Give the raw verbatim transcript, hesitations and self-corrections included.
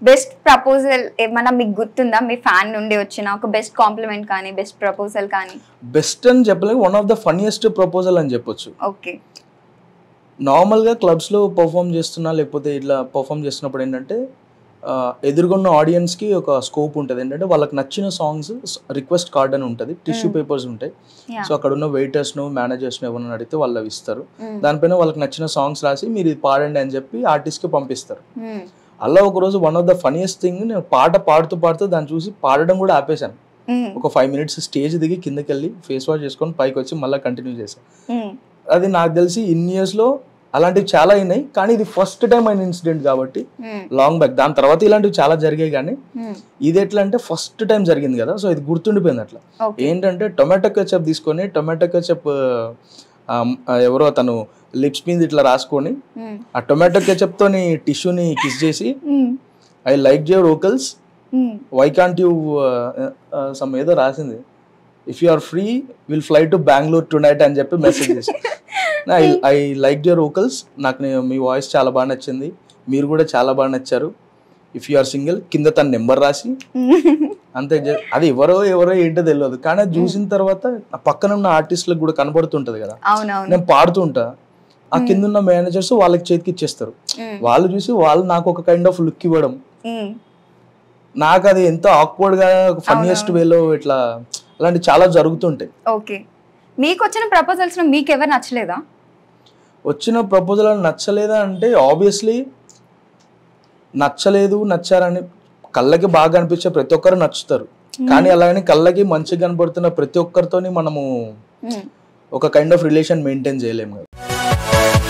Best proposal ఏమన్నా మీకు గుర్తుందా? మీ ఫ్యాన్ నుండి వచ్చిన ఒక బెస్ట్ కాంప్లిమెంట్ కానీ బెస్ట్ ప్రపోజల్ కానీ? బెస్ట్ అని చెప్పలేదు, one of the funniest proposal అని చెప్పొచ్చు. ఓకే. నార్మల్గా క్లబ్స్లో పర్ఫామ్ చేస్తున్నా లేకపోతే ఇట్లా పర్ఫామ్ చేస్తున్నప్పుడు ఏంటంటే ఎదురుగున్న ఆడియన్స్కి ఒక స్కోప్ ఉంటుంది. ఏంటంటే వాళ్ళకి నచ్చిన సాంగ్స్ రిక్వెస్ట్ కార్డ్ అని ఉంటుంది, టిష్యూ పేపర్స్ ఉంటాయి. సో అక్కడ ఉన్న వెయిటర్స్ను మేనేజర్స్ను ఎవరైనా అడిగితే వాళ్ళు ఇస్తారు. దానిపైన వాళ్ళకి నచ్చిన సాంగ్స్ రాసి మీరు ఇది పాడండి అని చెప్పి ఆర్టిస్ట్కి పంపిస్తారు. అలా ఒకరోజు one of the funniest thing, నేను పాట పాడుతూ పాడుతూ దాన్ని చూసి పాడడం కూడా ఆపేశాను. ఒక ఫైవ్ మినిట్స్ స్టేజ్ దిగి కిందకి వెళ్ళి ఫేస్ వాష్ చేసుకొని పైకి వచ్చి మళ్ళీ కంటిన్యూ చేశాను. అది నాకు తెలిసి ఇన్ ఇయర్స్లో అలాంటివి చాలా అయినాయి, కానీ ఇది ఫస్ట్ టైం అయిన ఇన్సిడెంట్ కాబట్టి లాంగ్ బ్యాక్. దాని తర్వాత ఇలాంటివి చాలా జరిగాయి, కానీ ఇది ఎట్లా అంటే ఫస్ట్ టైం జరిగింది కదా, సో ఇది గుర్తుండిపోయింది. అట్లా ఏంటంటే టొమాటో కెచప్ తీసుకొని టొమాటో కెచప్ ఎవరో తను లిప్స్ మీద ఇట్లా రాసుకొని ఆ టొమాటో కెచప్ తోని టిష్యూని కిస్ చేసి I like your vocals why can't you some ఏదో రాసింది, if you are free will fly to Bengaluru tonight అని చెప్పి మెసేజ్ చేసి I I like your vocals, నాకు మీ వాయిస్ చాలా బాగా నచ్చింది, మీరు కూడా చాలా బాగా నచ్చారు, ఇఫ్ యు ఆర్ సింగిల్ కింద తన నెంబర్ రాసి అంతే. అది ఎవరో ఎవరో ఏంటో తెలియదు, కానీ అది చూసిన తర్వాత ఆ పక్కన ఉన్న ఆర్టిస్టులకు కూడా కనబడుతుంటది కదా, నేను పాడుతుంటా, ఆ కింద ఉన్న మేనేజర్స్ వాళ్ళకి చేతికి ఇచ్చేస్తారు, వాళ్ళు చూసి వాళ్ళు నాకు ఒక కైండ్ ఆఫ్ లుక్ ఇవ్వడం, నాకు అది ఎంతో ఆక్వర్డ్ గా ఫన్నీయెస్ట్ వేలో ఇట్లా అలాంటి చాలా జరుగుతుంటాయి. ఓకే. మీకు వచ్చిన ప్రపోజల్స్ లో మీకు ఎవరు నచ్చలేదా? వచ్చిన ప్రపోజల్ నచ్చలేదా అంటే ఆబ్వియస్లీ నచ్చలేదు, నచ్చారని కళ్ళకి బాగా అనిపించే ప్రతి ఒక్కరు నచ్చుతారు, కానీ అలాగని కళ్ళకి మంచిగా కనబడుతున్న ప్రతి ఒక్కరితోని మనము ఒక కైండ్ ఆఫ్ రిలేషన్ మెయింటైన్ చేయలేము కదా.